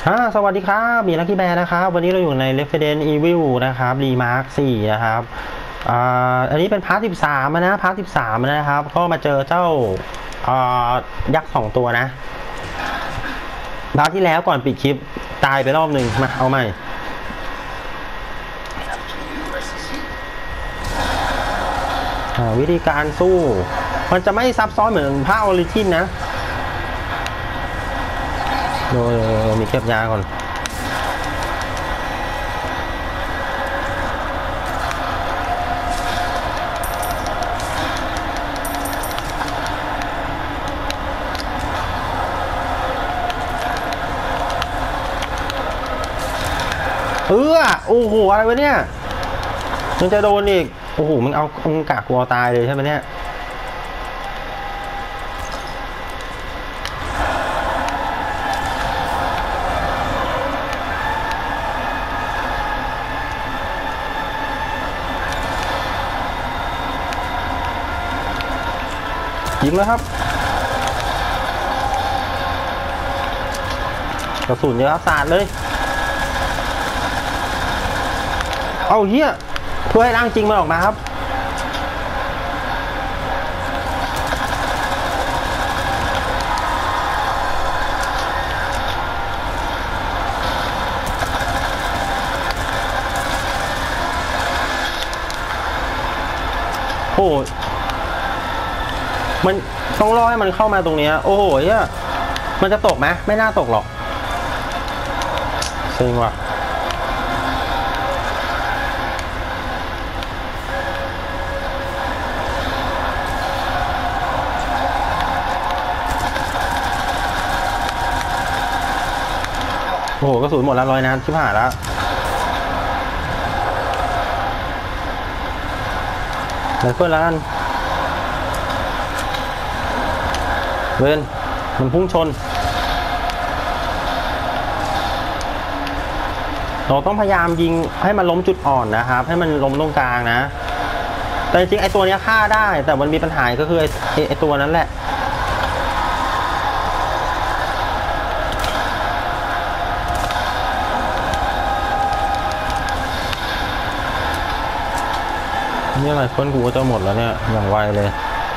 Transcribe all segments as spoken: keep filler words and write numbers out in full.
ฮ่าสวัสดีครับมีลักกี้แบร์นะครับวันนี้เราอยู่ใน Resident Evil นะครับรีมาร์คสี่นะครับอ่าอันนี้เป็นพาร์ทสิบสามนะพาร์ทสิบสามนะครับก็มาเจอเจ้าอ่ายักษ์สองตัวนะพาร์ทที่แล้วก่อนปิดคลิปตายไปรอบหนึ่งมาเอาใหม่วิธีการสู้มันจะไม่ซับซ้อนเหมือนภาคออริจินนะโดยมีเก็บยาก่อนเออโอ้โหอะไรวะเนี่ยมันจะโดนอีกโอ้โหมึงเอามึงกะกลัวตายเลยใช่ไหมเนี่ยยิงแล้วครับกระสุนเยอะสาดเลยเอาเฮียเพื่อให้ร่างจริงมันออกมาครับโอ้มันต้องรอให้มันเข้ามาตรงนี้โอ้โหเฮียมันจะตกไหมไม่น่าตกหรอกจริงว่ะโอ้โหกระสุนหมดแล้วร้อยนัดชิบหายแล้วเดี๋ยวเพื่อนแล้วกันเว้นมันพุ่งชนเราต้องพยายามยิงให้มันล้มจุดอ่อนนะครับให้มันล้มตรงกลางนะแต่จริงๆไอ้ตัวนี้ฆ่าได้แต่มันมีปัญหาก็คือไอ้ไอ้ตัวนั้นแหละนี่อะไรเพื่อนกูก็จะหมดแล้วเนี่ยอย่างไวเลย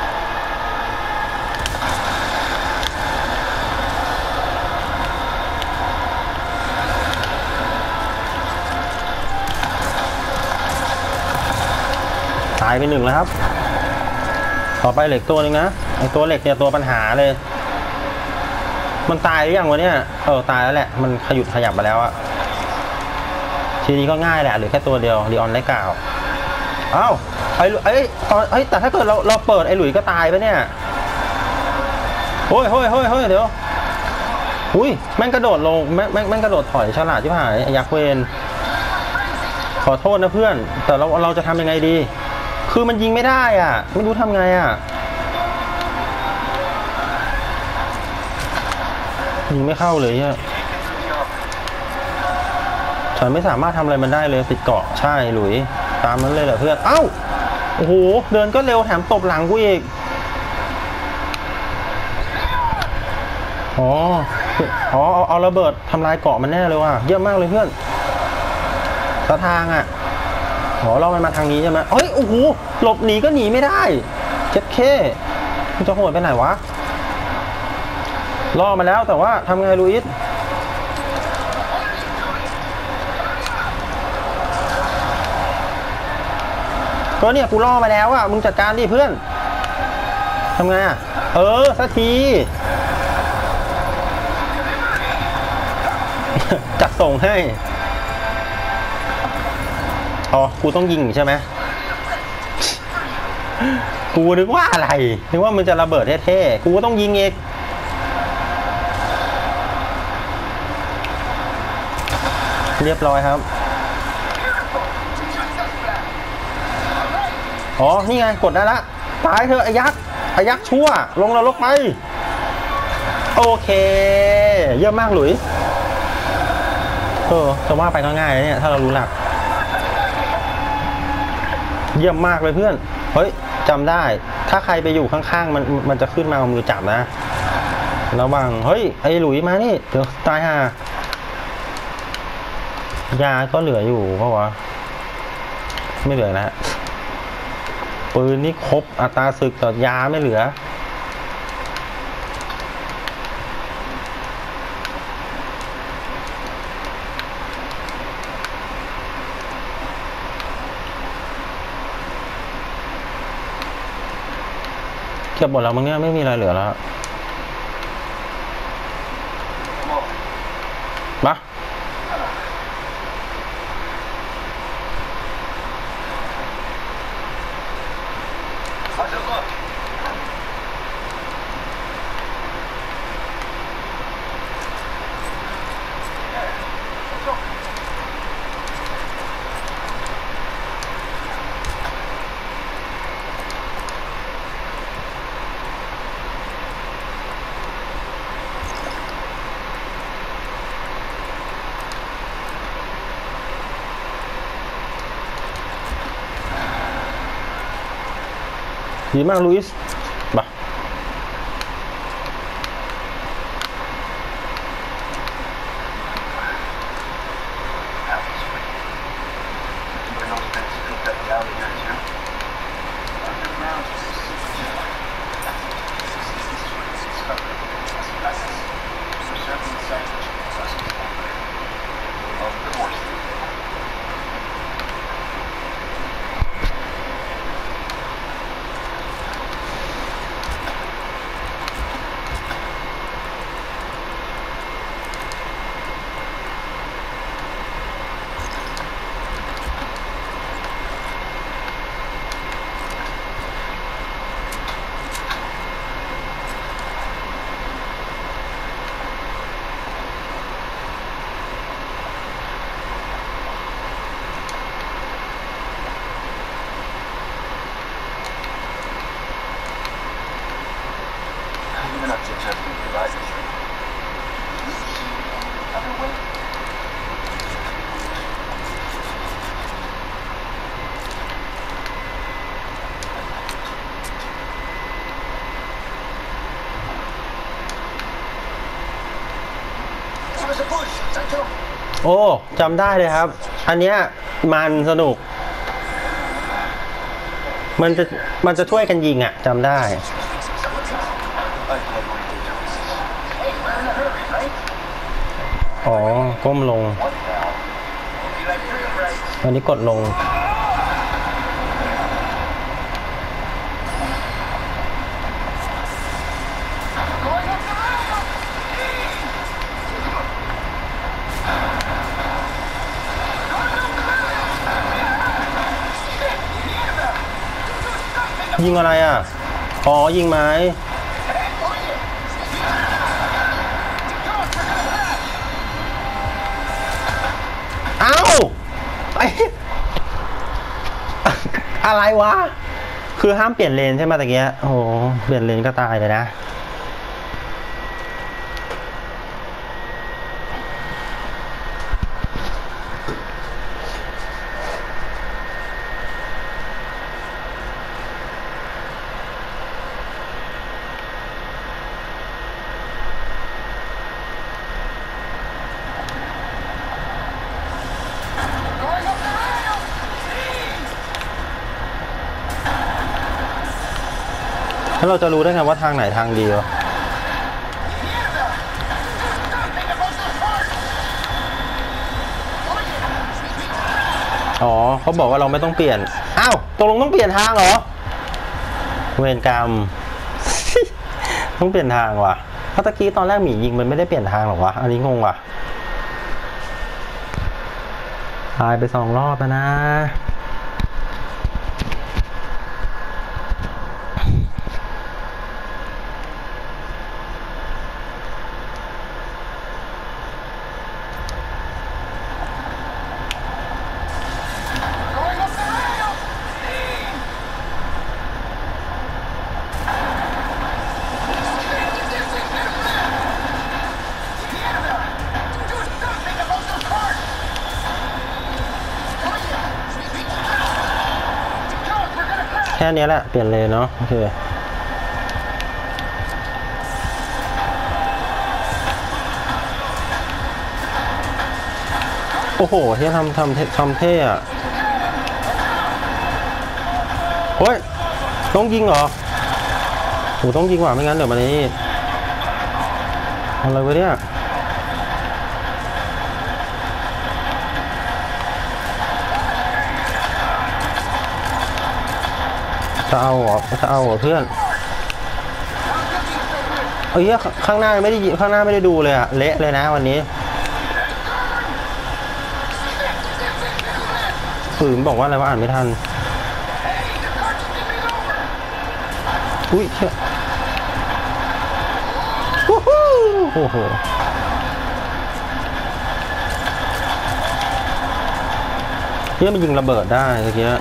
ตายไปหนึ่งแล้วครับต่อไปเหล็กตัวหนึ่งนะไอตัวเหล็กเนี่ยตัวปัญหาเลยมันตายหรือยังวะเนี่ยเออตายแล้วแหละมันขยุดขยับมาแล้วอะทีนี้ก็ง่ายแหละเหลือแค่ตัวเดียวลีออนได้กล่าวอ้าวไอ้ไอ้ไอ้แต่ถ้าเกิดเราเราเปิดไอ้หลุยก็ตายไปเนี่ยโอ้ยโอ้ยโอ้ยโอ้ยเดี๋ยวอุ้ยแม่งกระโดดลงแม่งแม่งแม่งกระโดดถอยฉลาดที่ผ่านไอ้ยักษ์เวนขอโทษนะเพื่อนแต่เราเราจะทำยังไงดีคือมันยิงไม่ได้อ่ะไม่รู้ทำไงอ่ะยิงไม่เข้าเลยเนี่ยฉันไม่สามารถทำอะไรมันได้เลยติดเกาะใช่หลุยตามนั้นเลยเหรอเพื่อนเอ้าโอ้โหเดินก็เร็วแถมตบหลังกูอีกอ๋ออ๋อเอาเอาระเบิดทำลายเกาะมันแน่เลยว่ะเยี่ยมมากเลยเพื่อนตะทางอ่ะอ๋อเรามันมาทางนี้ใช่ไหมเฮ้ยโอ้โหหลบหนีก็หนีไม่ได้เจ็ดเคมันจะโหดไปไหนวะล่อมาแล้วแต่ว่าทำไงลูอิสก็เนี่ยกูล่อมาแล้วอ่ะมึงจัดการดิเพื่อนทำไงอ่ะเออสักทีจัดส่งให้อ๋อกูต้องยิงใช่ไหมกูนึกว่าอะไรนึกว่ามันจะระเบิดเท่ๆกูก็ต้องยิงเองเรียบร้อยครับอ๋อนี่ไงกดได้ละตายเถอะไอ้ยักษ์ไอ้ยักษ์ชั่วลงนรกไปโอเคเยี่ยมมากหลุยเออจะว่าไปก็ง่ายเนี่ยถ้าเรารู้หลักเยี่ยมมากเลยเพื่อนเฮ้ยจำได้ถ้าใครไปอยู่ข้างๆมันมันจะขึ้นมาเอามือจับนะระวังเฮ้ยไอ้หลุยมานี่เดี๋ยวตายห่ายาก็เหลืออยู่เพราะว่าไม่เหลือนะปืนนี่ครบอัตราศึกแต่ยาไม่เหลือเก็บหมดแล้วมั้งเนี่ยไม่มีอะไรเหลือแล้วมาดีมากลุยส์มาโอ้จำได้เลยครับอันเนี้ยมันสนุกมันจะมันจะช่วยกันยิงอ่ะจำได้อ๋อก้มลงอันนี้กดลงยิงอะไรอ่ะอ๋อยิงไม้เอ้าไออะไรวะคือห้ามเปลี่ยนเลนใช่ไหมตะเกียโอ้โหเปลี่ยนเลนก็ตายเลยนะแล้วเราจะรู้ได้ไงว่าทางไหนทางดีวะอ๋อเขาบอกว่าเราไม่ต้องเปลี่ยนอ้าวตกลงต้องเปลี่ยนทางเหรอเวรกรรม ต้องเปลี่ยนทางว่ะเพราะตะกี้ตอนแรกหมียิงมันไม่ได้เปลี่ยนทางหรอวะอันนี้งงว่ะตายไปสองรอบแล้วนะแค่นี้แหละเปลี่ยนเลยเนาะโอเคโอ้โหเฮียทำทำทำเท่อะเฮ้ยต้องยิงเหรอโหต้องยิงว่ะไม่งั้นเดี๋ยวมันนี่อะไรวะเนี่ยจะเอาเหรอจะเอาเหรอเพื่อนเอ้ยข้างหน้าไม่ได้ยิงข้างหน้าไม่ได้ดูเลยอะเละเลยนะวันนี้ฝืนบอกว่าอะไรวะอ่านไม่ทันอุ้ยเชี่ยโอ้โหโอ้โหเนี่ยมันยิงระเบิดได้เมื่อกี้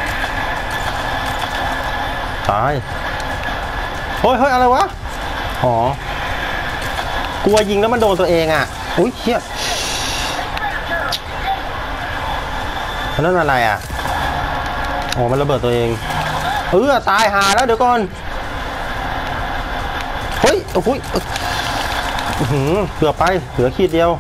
ตายเฮ้ยเฮ้ยอะไรวะอ๋อกลัวยิงแล้วมันโดนตัวเองอ่ะอุ้ยเชี่ยนั่นอะไรอ่ะโอ้มันระเบิดตัวเองเออตายหาแล้วเดี๋ยวก่อนเฮ้ยโอ้โหเกือบไปเหลือขีดเดียว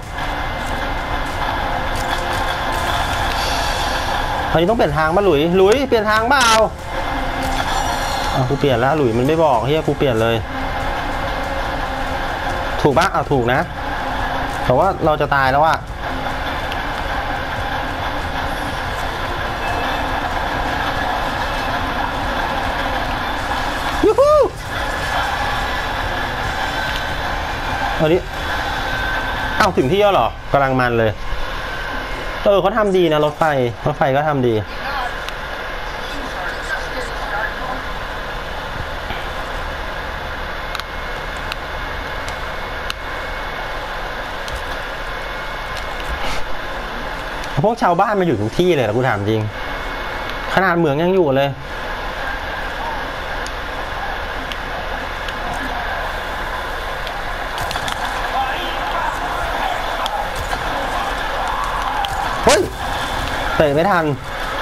อันนี้ต้องเปลี่ยนทางมาหลุยหลุยเปลี่ยนทางเปล่าอ่ะกูเปลี่ยนแล้วหลุยมันไม่บอกเฮียกูเปลี่ยนเลยถูกปะอ่ะถูกนะแต่ว่าเราจะตายแล้วอ่ะยูฮูอันนี้เอ้าถึงที่แล้วเหรอกำลังมันเลยเออเขาทำดีนะรถไฟรถไฟก็ทำดีพวกชาวบ้านมาอยู่ทุกที่เลยนะกูถามจริงขนาดเหมืองยังอยู่เลยเฮ้ยเตะไม่ทัน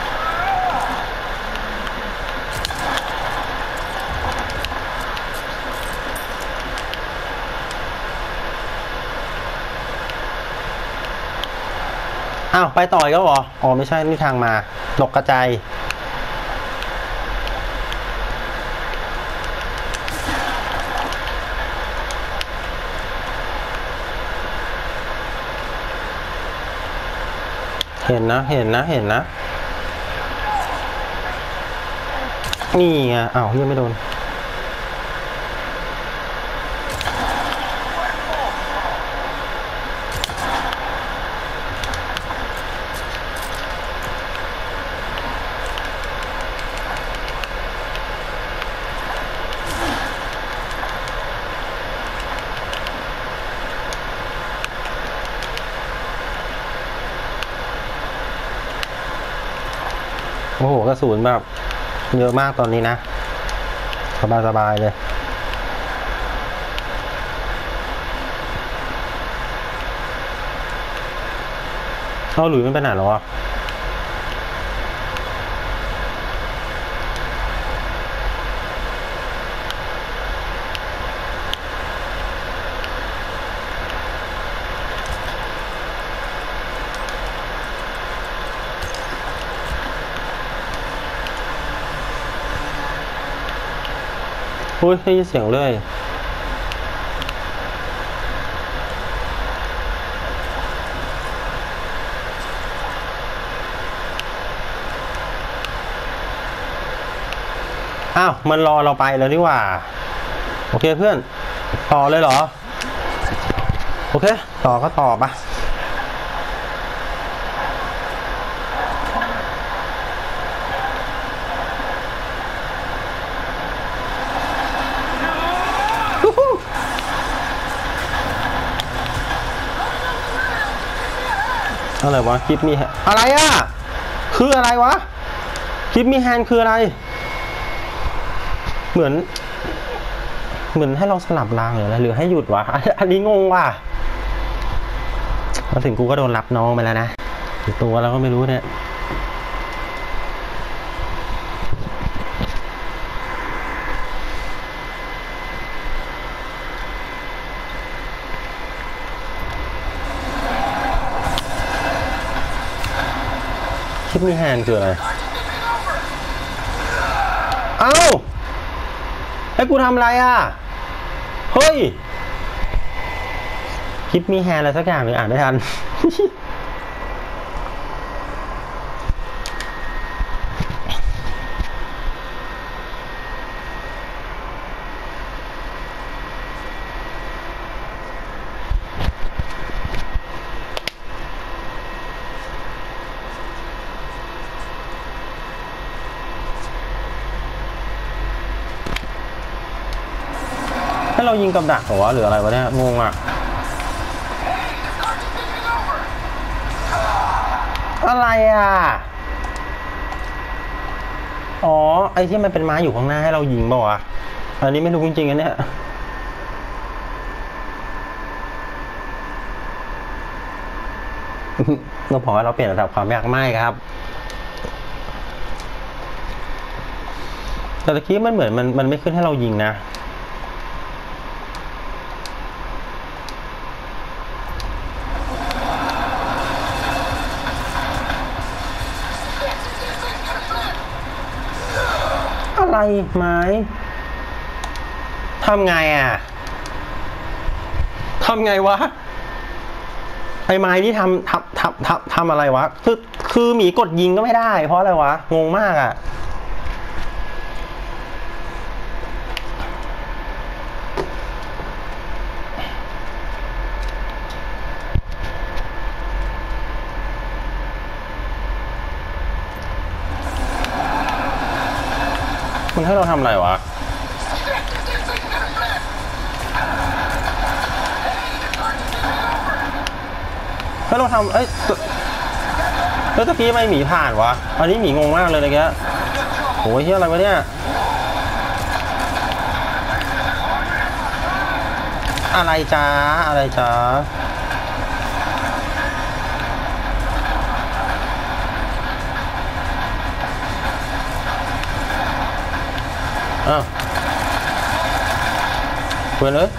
อ้าวไปต่อยก็หรออ๋อไม่ใช่นี่ทางมาตกกระจายเห็นนะเห็นนะเห็นนะนี่ไงอ้าวยังไม่โดนโอ้โหกระสุนแบบเยอะมากตอนนี้นะสบายสบายเลยเอาหลุยมันไปไหนหรออุ้ยได้ยินเสียงเลยอ้าวมันรอเราไปแล้วนี่หว่าโอเคเพื่อนต่อเลยเหรอโอเคต่อก็ต่อปะอะไรวะคลิปมีอะไรอ่ะคืออะไรวะคลิปมีแฮนด์คืออะไรเหมือนเหมือนให้เราสลับรางหรืออะไรหรือให้หยุดวะอันนี้งงว่ะมาถึงกูก็โดนรับน้องไปแล้วนะตัวเราก็ไม่รู้เนี่ยชิปมีแฮนด์คืออะไรเอ้าให้กูทำอะไรอ่ะเฮ้ยคลิปมีแฮนด์อะไรสักอย่างหนึ่งอ่านไม่ทัน ให้เรายิงกับดักเหรอวะหรืออะไรวะเนี่ยงงอ่ะอะไรอ่ะอ๋อไอ้ที่มันเป็นไม้อยู่ข้างหน้าให้เรายิงเปล่าวะอันนี้ไม่รู้จริงๆนะเนี่ยเราบอกว่าเราเปลี่ยนระดับความยากไม่ครับแต่ตะกี้มันเหมือนมันมันไม่ขึ้นให้เรายิงนะอะไรไม้ทำไงอ่ะทำไงวะไอ้ไม้ที่ทำทำทำทำทำอะไรวะคือคือหมีกดยิงก็ไม่ได้เพราะอะไรวะงงมากอ่ะมันให้เราทำอะไรวะให้เราทำเอ้ยแล้วตะกี้ไม่หมีผ่านวะอันนี้หมีงงมากเลยนะแกโอ้ยเฮียอะไรวะเนี่ยอะไรจ้าอะไรจ้าอ้าวเพื่อนเอ้ย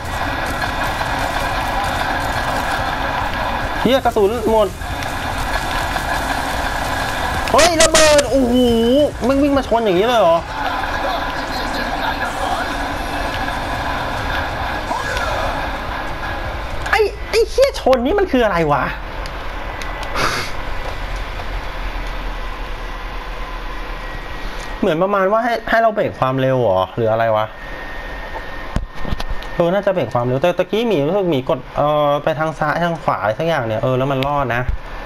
เฮียกระสุนหมดเฮ้ยระเบิดโอ้โหมึงวิ่งมาชนอย่างนี้เลยเหรอไอ้ไอ้เฮียชนนี่มันคืออะไรวะเหมือนประมาณว่าให้ให้เราเบรกความเร็วเหรอหรืออะไรวะเออน่าจะเบรกความเร็วแต่ตะกี้หมีรู้สึกหมีกดเอ่อไปทางซ้ายทางขวาอะไรสักอย่างเนี่ยเออแล้วมันรอดนะ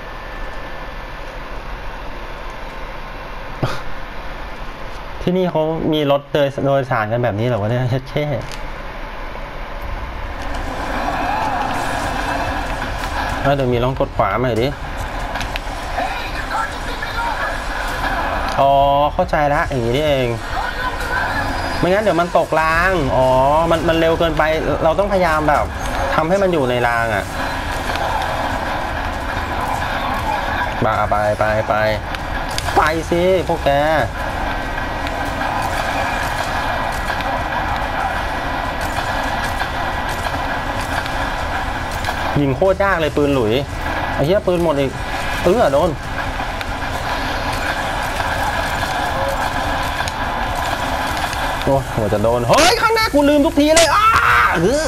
ที่นี่เขามีรถโดยโดยสารกันแบบนี้เหรอวะเนี่ยเช่ๆเดี๋ยวมีลองกดขวามาหน่อยดิอ๋อเข้าใจละอย่างนี้นี่เองไม่งั้นเดี๋ยวมันตกรางอ๋อมันมันเร็วเกินไปเราต้องพยายามแบบทำให้มันอยู่ในรางอ่ะบ้าไปไปไปไปสิพวกแกยิงโคตรยากเลยปืนหลุยไอ้เหี้ยปืนหมดอีกเออโดนโอ้หัวจะโดนเฮ้ยข้างหน้ากูลืมทุกทีเลยอ้าเออ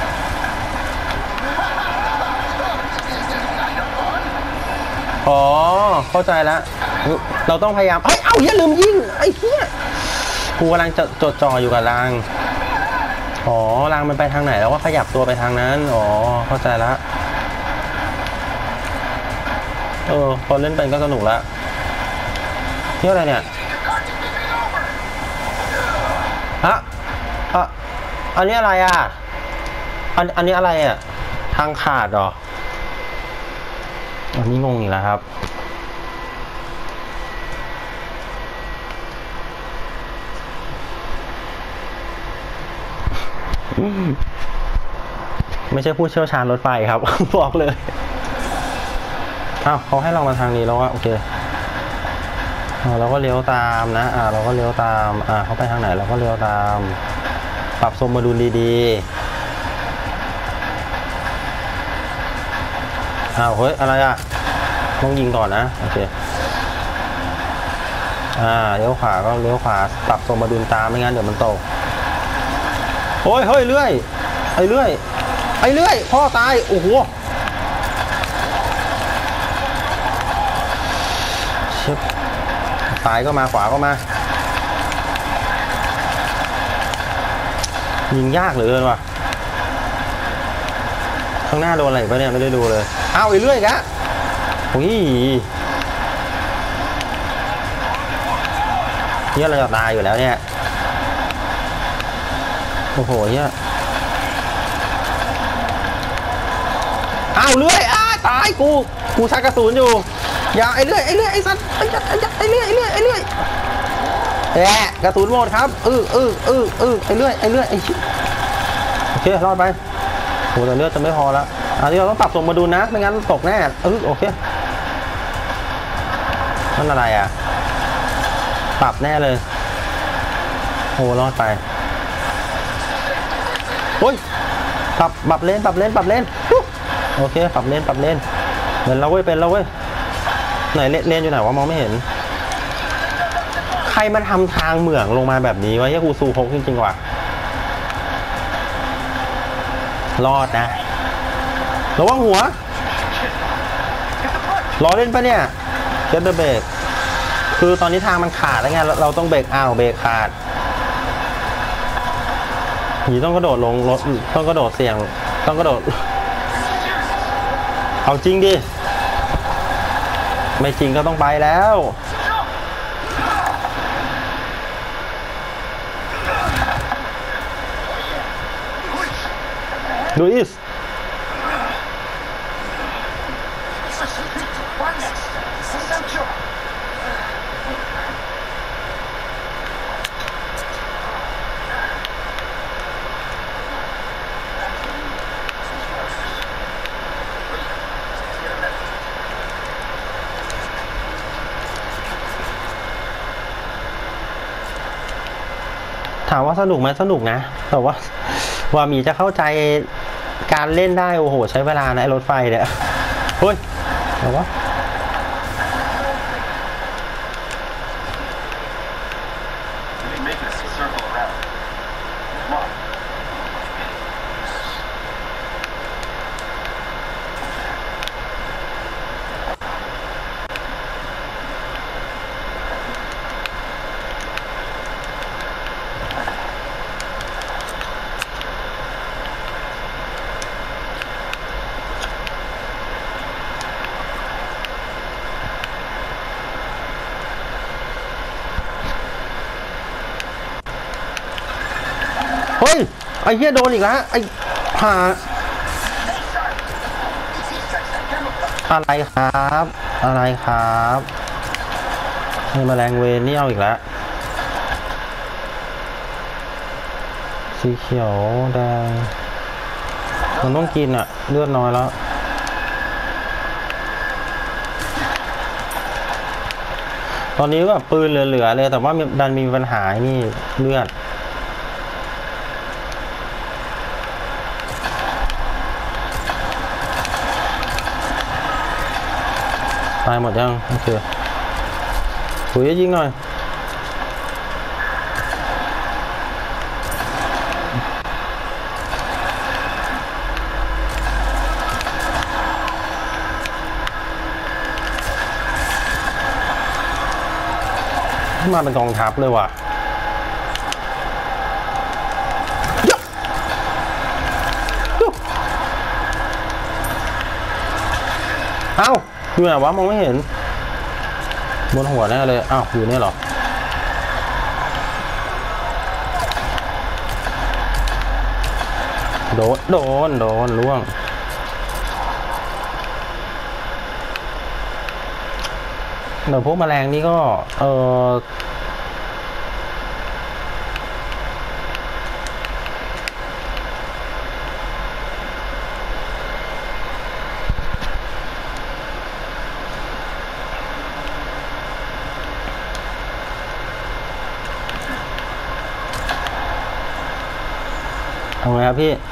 อ๋อเข้าใจแล้วเราต้องพยายามเอ้ยเอ้าอย่าลืมยิงไอ้เหี้ยกูกำลังจะจดจ่ออยู่กับรางอ๋อรางมันไปทางไหนแล้วว่าขยับตัวไปทางนั้นอ๋อเข้าใจแล้วเออพอเล่นเป็นก็สนุกละเที่ยวอะไรเนี่ยฮะอ่ะอันนี้อะไรอ่ะอันอันนี้อะไรอ่ะทางขาดเหรออันนี้งงอีกแล้วครับไม่ใช่ผู้เชี่ยวชาญรถไฟครับ บอกเลยอ้าวเขาให้เรามาทางนี้แล้วอะโอเคเราก็เลี้ยวตามนะอ่าเราก็เลี้ยวตามอ่าเขาไปทางไหนเราก็เลี้ยวตามปรับสมดุลดีๆอ้าวเฮ้ยอะไรอะต้องยิงก่อนนะโอเคอ่าเลี้ยวขวาก็เลี้ยวขวาปรับสมดุลตามไม่งั้นเดี๋ยวมันตกโอ้ยเฮ้ยเลื่อยไอ้เลื่อยไอ้เลื่อยพ่อตายโอ้โหชิบซ้ายก็มาขวาก็มายิงยากเหลือเกินว่ะข้างหน้าโดนอะไรปะเนี่ยไม่ได้ดูเลยอ้าวไอ้เลื่อยกะโอ้ยเนี่ยเราจะตายอยู่แล้วเนี่ยโอ้โหเนี่ยอ้าวเลื่อยอ้าตายกูกูชักกระสุนอยู่อย่าไอ้เลื่อยไอ้เลื่อยไอ้สัตว์ไอ้ไอ้ไอ้เลื่อยไอ้เลื่อยไอ้เลื่อยแอะกระสุนหมดครับเออเออเออเออไอ้เลื่อยไอ้เลื่อยไอ้โอเครอดไปโหแต่เลือดจะไม่พอแล้วอันนี้เราต้องปรับสมดุลนะไม่งั้นตกแน่เออโอเคนั่นอะไรอ่ะปรับแน่เลยโอ้รอดไปโอ้ยปรับปรับเลนปรับเลนปรับเลนโอเคปรับเลนปรับเลนเป็นแล้วเว้ยเป็นแล้วเว้ยไหนเลนอยู่ไหนวะมองไม่เห็นใครมันทำทางเหมืองลงมาแบบนี้วะเฮ้ยกูซูโคกจริงๆว่ะรอดนะระวังหัวรอเล่นปะเนี่ยเจ็ดเบรกคือตอนนี้ทางมันขาดแล้วไงเราต้องเบรกอ้าวเบรกขาดนี่ต้องกระโดดลงรถต้องกระโดดเสี่ยงต้องกระโดดเอาจริงดิไม่จริงก็ต้องไปแล้วลุยส์ถามว่าสนุกไหมสนุกนะแต่ว่าว่ามีจะเข้าใจการเล่นได้โอ้โหใช้เวลานะรถไฟเนี่ยเฮ้ยแต่ว่าเฮ้ยไอ้เหี้ยโดนอีกแล้วไอ้หาอะไรครับอะไรครับให้แมลงเวรนี่เอาอีกแล้วสีเขียวแดงมันต้องกินอะเลือดน้อยแล้วตอนนี้ก็ปืนเหลือๆเลยแต่ว่าดันมีปัญหานี่เลือดตายหมดยังโอเคถุยยิงหน่อยมาเป็นกองทัพเลยว่ะเอ้าอยู่ไหนวะมองไม่เห็นบนหัวแน่เลยอ้าวอยู่นี่เหรอโดนโดนโดนล่วงเดี๋ยวพวกแมลงนี่ก็เออทำไงครับพี่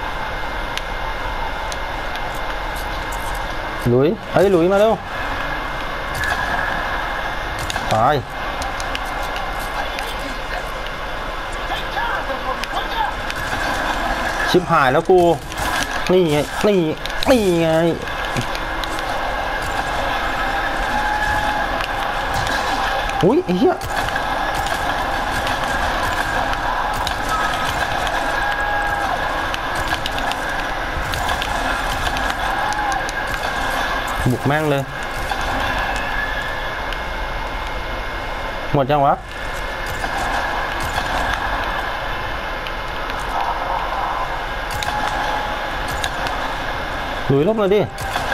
หลุยเฮ้ยหลุยมาเร็วตายชิบหายแล้วกูนี่ไงนี่นี่ไงอุ้ยไอ้เหี้ยบุกแม่งเลยหมดยังวะหลุยลบเลยดิ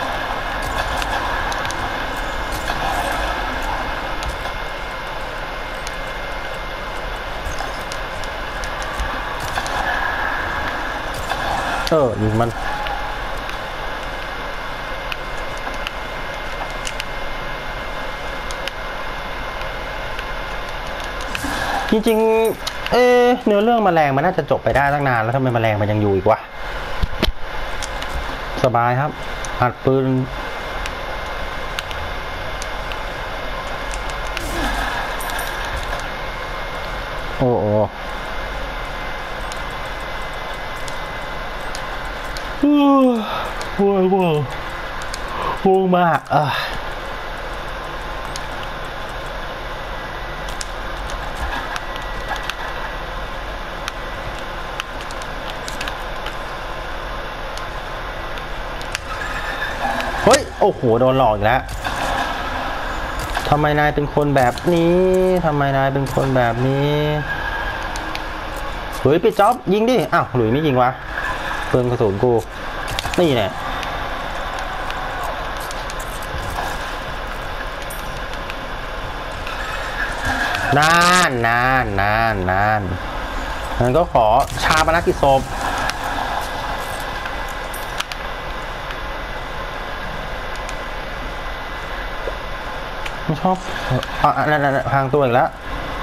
เออยิงมันจริงๆเอ๊ะเนื้อเรื่องแมลงมันน่าจะจบไปได้ตั้งนานแล้วทำไมแมลงมันยังอยู่อีกวะสบายครับอัดปืนโอ้โอ้โว้ยโว้ยโว้มากอ่ะเฮ้ยโอ้โหโดนหลอกอีกแล้วทำไมนายเป็นคนแบบนี้ทำไมนายเป็นคนแบบนี้หลุยปิดจ็อบยิงดิอ้าวหลุยไม่ยิงวะเพิ่งกระสุนกูนี่แหละนานนานนานนานงั้นก็ขอชาปนกิจศพไม่ชอบอ่ะนั่นๆพังตัวอีกแล้ว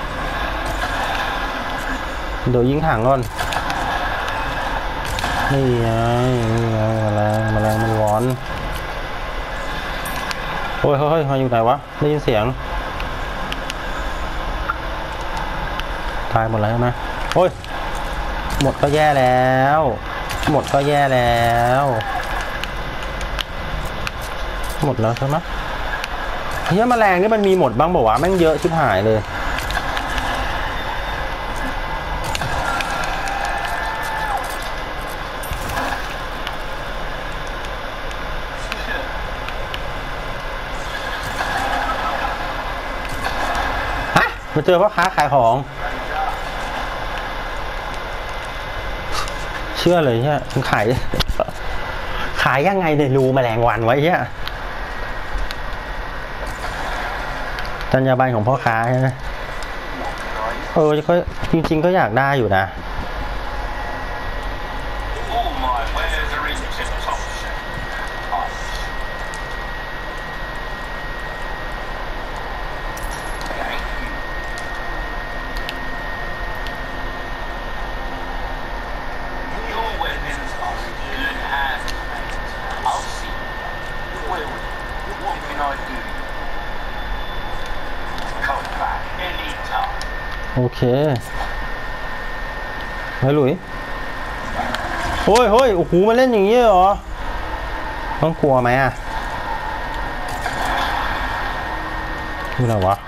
เดี๋ยวยิงถังก่อนนี่ไงนี่ไงแมลงแมลงมันร้อนโอ้ยเฮ้ยมาอยู่ไหนวะได้ยินเสียงตายหมดแล้วใช่ไหมโอ้ยหมดก็แย่แล้วหมดก็แย่แล้วหมดแล้วใช่ไหมเฮ้ยแมลงนี่มันมีหมดบ้างบอกว่าแม่งเยอะชิบหายเลยฮะมาเจอพ่อค้าขายของเชื่อเลยเนี่ยมันขายขายยังไงเนี่ยรูแมลงวันไว้เนี่ยจรรยาบรรณของพ่อค้าใช่ไหมเออก็จริงๆก็อยากได้อยู่นะโอเคเฮ้ยหลุยโอ้ยเฮ้ยโอ้โหมาเล่นอย่างนี้เหรอต้องกลัวไหมอ่ะนี่อะไรวะ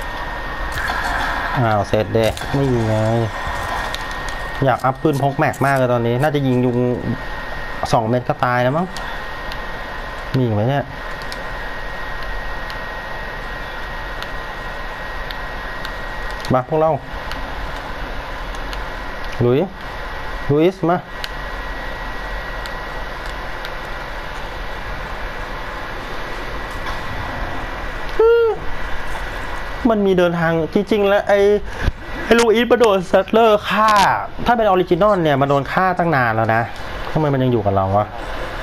อ้าวเสร็จเด้ไม่ยิงไงอยากอัพปืนพกแม็กมากเลยตอนนี้น่าจะยิงยุงสองเม็ดก็ตายแล้วมั้งมีไหมเนี่ยมาพวกเราลุยลุยส์มามันมีเดินทางจริงๆแล้วไอ้ไอ้ลูอิสมาโดนซัตเลอร์ฆ่าถ้าเป็นออริจินอลเนี่ยมาโดนฆ่าตั้งนานแล้วนะทำไมมันยังอยู่กับเราวะ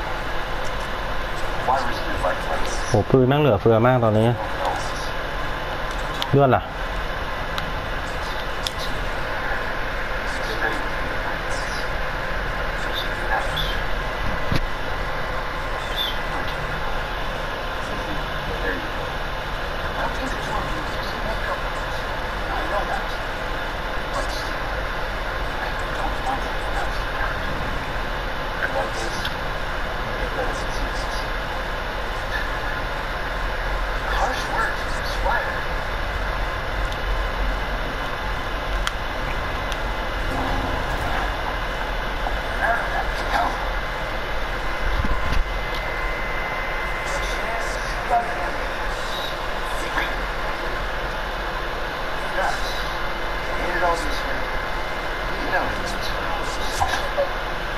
โหปืนแม่งเหลือเฟือมากตอนนี้เลื่อนล่ะ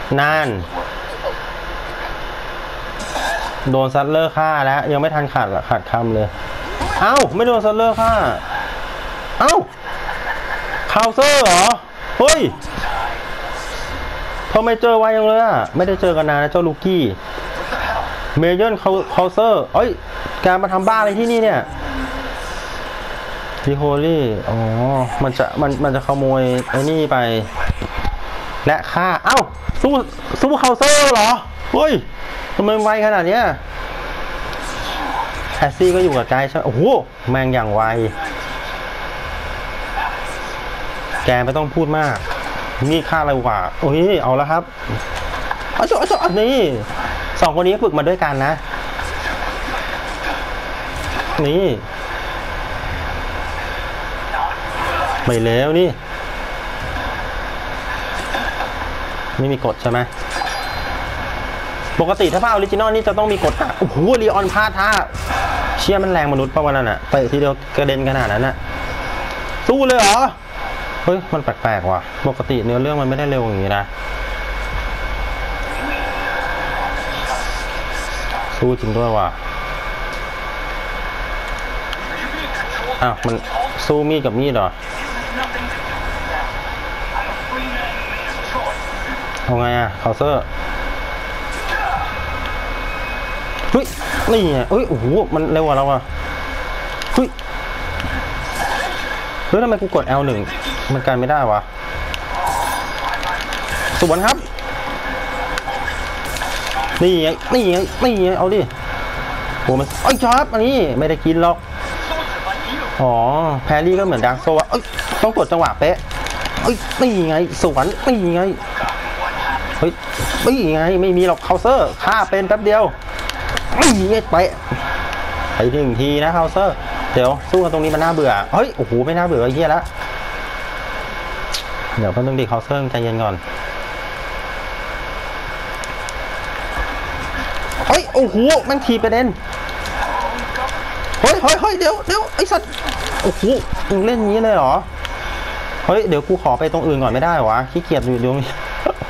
นั่นโดนซัตเลอร์ฆ่าแล้วยังไม่ทันขาดขาดคำเลยเอ้าไม่โดนซัตเลอร์ฆ่าเอ้าคาวเซอร์เหรอเฮ้ยทำไมเจอไวยังเลยอ่ะไม่ได้เจอกันนานนะเจ้าลูกี้เมเยอร์คาวเซอร์เอ้ยการมาทำบ้าอะไรที่นี่เนี่ยดิโฮลี่อ๋อมันจะมันมันจะขโมยไอ้นี่ไปและฆ่าเอ้าสู้สู้คาวเซอร์เหรอเฮ้ยทำไมไวขนาดเนี้ยแอสซี่ก็อยู่กับไกด์ใช่โอ้โหแมงอย่างไวแกไม่ต้องพูดมากนี่ฆ่าอะไรกว่าโอ้ยเอาแล้วครับเอาจบเอาจบอันนี้สองคนนี้ฝึกมาด้วยกันนะนี่ไม่แล้วนี่ไม่มีกฎใช่ไหมปกติถ้าภาคออริจินอลนี่จะต้องมีกฎโอ้โหลีออนพลาดท่าเชี่ยมันแรงมนุษย์ป่ะวันนั้นอะเตะทีเดียวกระเด็นขนาดนั้นอะสู้เลยเหรอเฮ้ยมันแปลกๆว่ะปกติเนื้อเรื่องมันไม่ได้เร็วอย่างนี้นะสู้จริงด้วยว่ะอ้าวมันสู้มีดกับมีดเหรอเอาไงอะคาวเซอร์เฮ้ยนี่ไงเฮ้ยโอ้โหมันเร็วกว่าเราอะเฮ้ยเฮ้ยทำไมกูกด แอล หนึ่งมันกันไม่ได้วะสวนครับนี่ไงนี่ไงนี่ไงเอาดิโหมันไอ้ชอบอันนี้ไม่ได้กินหรอกอ๋อแพรรี่ก็เหมือนดาร์กโซวะเอ้ยต้องกดจังหวะเป๊ะเอ้ยนี่ไงสวนนี่ไงเฮ้ยนี่ไงไม่มีหรอกคาวเซอร์ฆ่าเป็นแป๊บเดียวนี่ไงไปไปหนึ่งทีนะคาวเซอร์เดี๋ยวสู้กันตรงนี้มันน่าเบื่อเฮ้ยโอ้โหไม่น่าเบื่อไอ้เหี้ยแล้วเดี๋ยวแป๊บนึงดิคาวเซอร์ใจเย็นก่อนเฮ้ยโอ้โหมันทีประเด็นเฮ้ยเฮ้ยเฮ้ยเดี๋ยวเดี๋ยวไอ้สัตว์โอ้โหมึงเล่นงี้เลยเหรอเฮ้ยเดี๋ยวกูขอไปตรงอื่นก่อนไม่ได้วะขี้เกียจอยู่ตรงนี้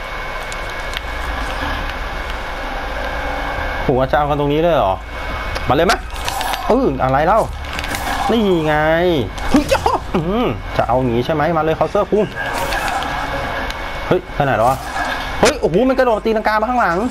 ผมว่าจะเอากันตรงนี้เลยเหรอมาเลยไหมเอออะไรเล่านี่ไงเฮ้ยจะเอาอย่างนี้ใช่ไหมมาเลยคาวเซอร์คุ้มเฮ้ยไปไหนแล้ววะเฮ้ยโอ้โหมันกระโดดตีลังกามาข้างหลัง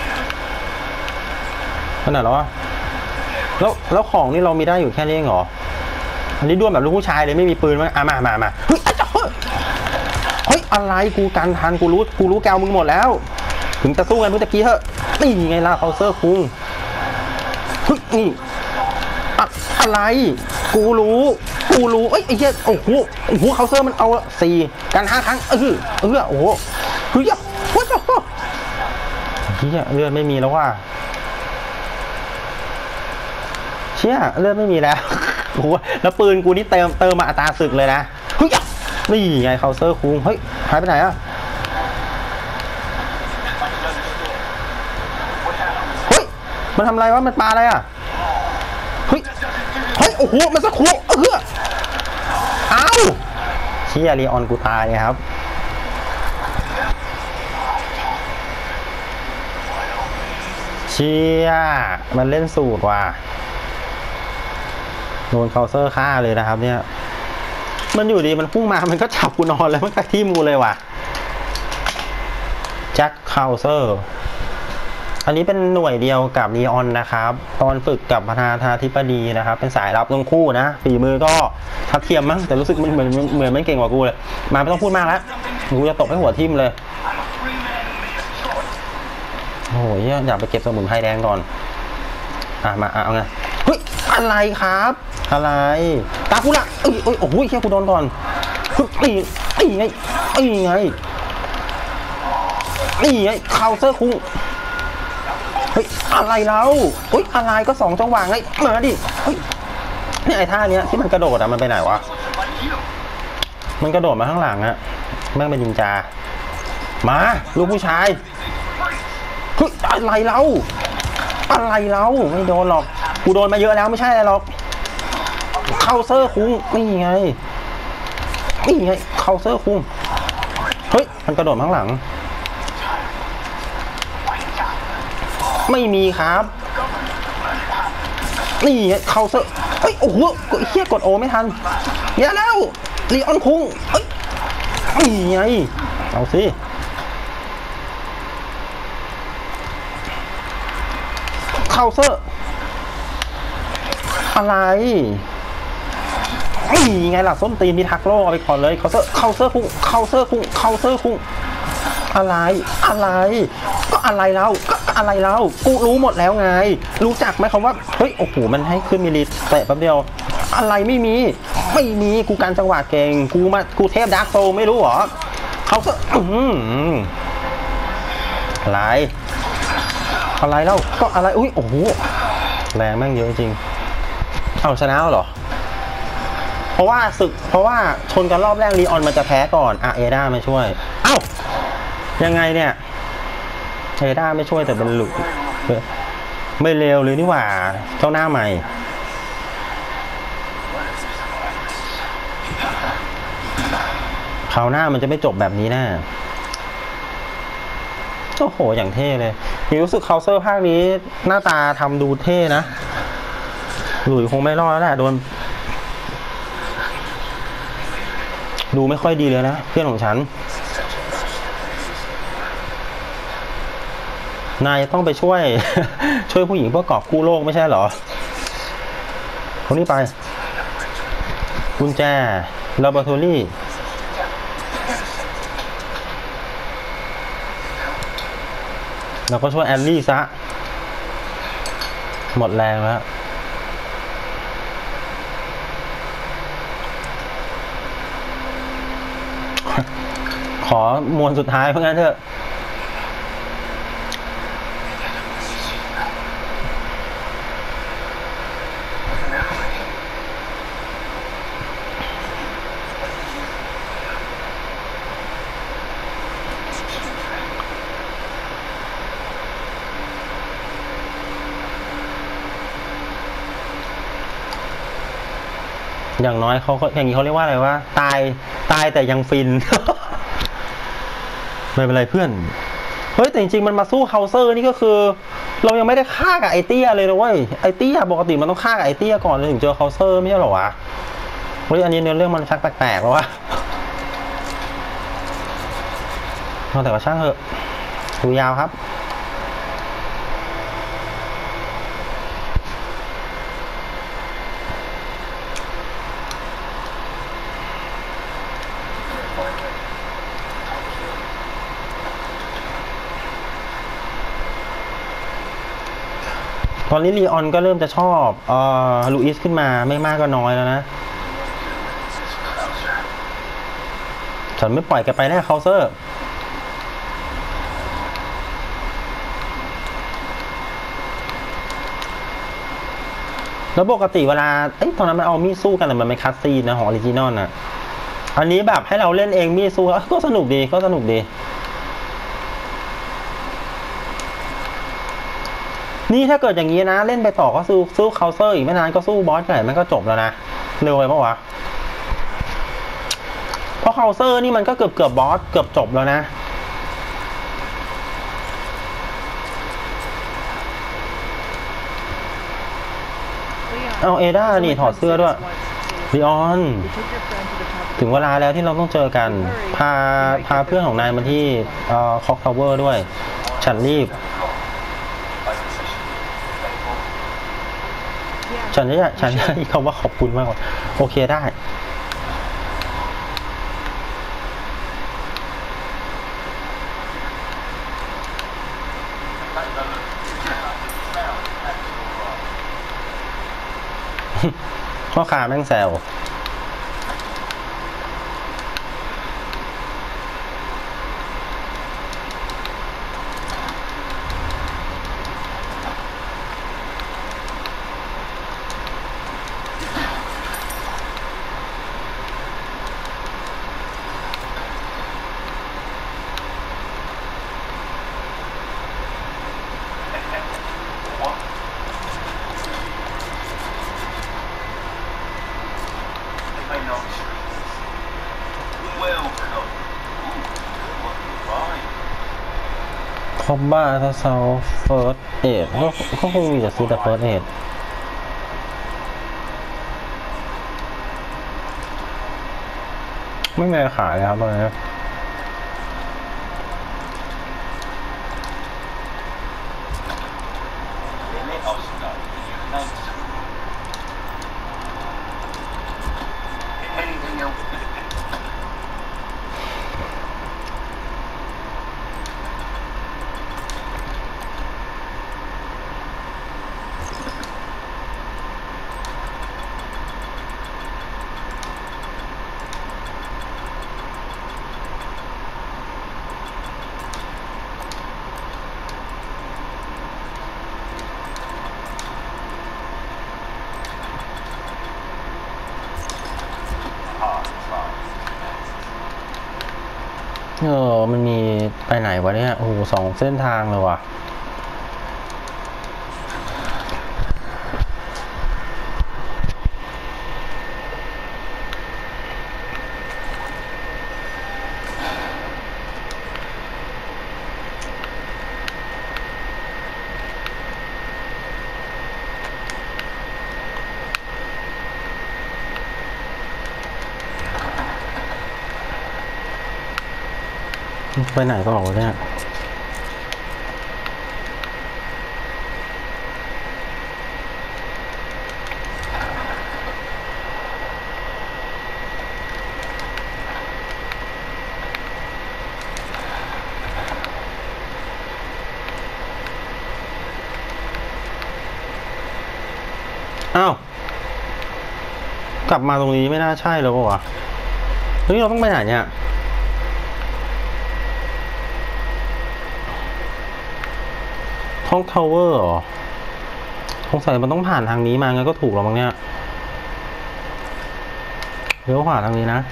ไปไหนแล้ววะแล้วแล้วของนี่เรามีได้อยู่แค่นี้เองเหรออันนี้ด้วนแบบลูกผู้ชายเลยไม่มีปืนมั้งอ่ะมามามาเฮ้ยเฮ้ยอะไรกูกันทันกูรู้กูรู้แกวมึงหมดแล้วถึงจะสู้กันเมื่อกี้เถอะนี่ไงล่ะคาวเซอร์คุ้งเฮ้ยนี่อะอะไรกูรู้กูรู้เอ้ยไอ้เหี้ยโอ้โหโอ้โหคาวเซอร์มันเอาสี่กันห้าครั้งเออเออโอ้โหเฮ้ยว้าวเหี้ยเลือดไม่มีแล้วว่ะเชี่ยเลือดไม่มีแล้วโอ้โหแล้วปืนกูนี่เติมเติมมาอัตราศึกเลยนะเฮ้ยนี่ไงคาวเซอร์คุ้งเฮ้ยหายไปไหนอะมันทำอะไรวะมันปลาอะไรอ่ะเฮ้ยเฮ้ยโอ้โหมันสักคู่เอออ้าวเชี่ยลีออนกูตายครับเชี่ยมันเล่นสูตรว่ะโดนคาวเซอร์ฆ่าเลยนะครับเนี่ยมันอยู่ดีมันพุ่งมามันก็จับกูนอนแล้วมันกระที่มูเลยว่ะแจ็คคาวเซอร์อันนี้เป็นหน่วยเดียวกับนีออนนะครับตอนฝึกกับประธานาธิบดีนะครับเป็นสายลับทั้งคู่นะฝีมือก็ทัดเทียมมั้งแต่รู้สึกมันเหมือนเหมือนไม่เก่งกว่ากูเลยมาไม่ต้องพูดมากแล้วกูจะตบให้หัวทิ่มเลยโอ้ยอยากไปเก็บสมุนไพรแดงก่อนอ่ะมาเอาไงเฮ้ยอะไรครับอะไรตากูละเอ้ยเอ้ยโอ้ยแค่กูโดนก่อนเฮ้ยไอ้ไงไอ้ไงนี่ไงคาวเซอร์คุ้งเฮ้ยอะไรเราเฮ้ยอะไรก็สองจังหวะไงมาดิเฮ้ยนี่ไอ้ท่าเนี้ยที่มันกระโดดอะมันไปไหนวะมันกระโดดมาข้างหลังอะแม่งเป็นนินจามาลูกผู้ชายเฮ้ยอะไรเราอะไรเราไม่โดนหรอกกูโดนมาเยอะแล้วไม่ใช่อะไรหรอกคาวเซอร์คุ้งนี่ไงนี่ไงคาวเซอร์คุ้งเฮ้ยมันกระโดดมาข้างหลังไม่มีครับนี่เข้าเซอร์เฮ้ยโอ้โหเฮียกดโอไม่ทันเยอะแล้วลีออนคุงเฮ้ยนี่ไงเอาสิเข้าเซอร์อะไรนี่ไงล่ะส้นตีนมีทักโลเอาไปก่อนเลยเข้าเซอร์เข้าเซอร์คุงเข้าเซอร์คุงเข้าเซอร์คุงอะไรอะไรก็อะไรแล้วก็อะไรแล้วกูรู้หมดแล้วไงรู้จักไหมคำว่าเฮ้ยโอ้โหมันให้ขึ้นมิลลิเตะแป๊บเดียวอะไรไม่มีไม่มีกูการจังหวะเก่งกูมากูเทพดาร์กโซไม่รู้หรอเขาก็อะไรอะไรแล้วก็อะไรอุ้ยโอ้โหแรงแม่งเยอะจริงเอาชนะเหรอเพราะว่าศึกเพราะว่าชนกันรอบแรกลีออนมันจะแพ้ก่อนอ่ะเอด้ามาช่วยเอ้ายังไงเนี่ยเอด้าไม่ช่วยแต่เป็นหลุดไม่เร็วเลยนี่หว่าเจ้าหน้าใหม่คราวหน้ามันจะไม่จบแบบนี้แน่โอ้โหอย่างเท่เลยรู้สึกเคาน์เตอร์ภาคนี้หน้าตาทำดูเท่นะหลุยคงไม่รอดแล้วแหละโดนดูไม่ค่อยดีเลยนะเพื่อนของฉันนายต้องไปช่วยช่วยผู้หญิงเพื่อกอบกู้โลกไม่ใช่เหรอคนนี้ไปกุญแจลาบอราทอรี่เราก็ช่วยแอลลี่ซะหมดแรงแล้วขอมวลสุดท้ายเพราะงั้นเถอะอย่างน้อยเขาอย่างนี้เขาเรียกว่าอะไรว่าตายตายแต่ยังฟิน ไม่เป็นไรเพื่อนเฮ้ยแต่จริงๆมันมาสู้เคาน์เตอร์นี่ก็คือเรายังไม่ได้ฆ่ากับไอเตี้ยเลยนะเว้ยไอเตี้ยปกติมันต้องฆ่ากับไอเตี้ยก่อนถึงเจอเคาน์เตอร์ไม่ใช่หรอวะเฮ้ยอันนี้เนื้อเรื่องมันชักแปลกๆแล้ววะแต่ก็ช่างเถอะดูยาวครับตอนนี้ลีออนก็เริ่มจะชอบเอ่อลูอิสขึ้นมาไม่มากก็น้อยแล้วนะฉันไม่ปล่อยแกไปแน่เคาน์เตอร์แล้วปกติเวลาเอ้ยตอนนั้นมันเอามีดสู้กันแต่มันไม่คัสซีนนะของออริจินอลนะอันนี้แบบให้เราเล่นเองมีดสู้ก็สนุกดีก็สนุกดีนี่ถ้าเกิดอย่างนี้นะเล่นไปต่อก็สู้สู้เคาน์เตอร์อีกไม่นานก็สู้บอสใหญ่มันก็จบแล้วนะเร็วไปปะวะเพราะเคาน์เตอร์นี่มันก็เกือบเกือบบอสเกือบจบแล้วนะเอาเอด้านี่ถอดเสื้อด้วยลีออนถึงเวลาแล้วที่เราต้องเจอกันพาพาเพื่อนของนายมาที่เอ่อคอกทาวเวอร์ด้วยฉันรีบฉันจะฉันจะคำว่าขอบคุณมากกว่าโอเคได้พ่อค้าแม่งแซวคอมบ้าถ้าเซาเฟิร์สเอดก็ก็คงมีแต่ซื้อแต่เฟิร์สเอดไม่มีขายเลยครับตอนนี้เออมันมีไปไหนวะเนี่ยโอ้โหสองเส้นทางเลยว่ะไปไหนก็บอกว่าเนี่ยอ้าวกลับมาตรงนี้ไม่น่าใช่แล้วป่ะวะเฮ้ยเราต้องไปไหนเนี่ยท้องทาวเวอร์เหรอสงสัยมันต้องผ่านทางนี้มางั้นก็ถูกแล้วมั้งเนี่ยเลี้ยวขวาทางนี้นะ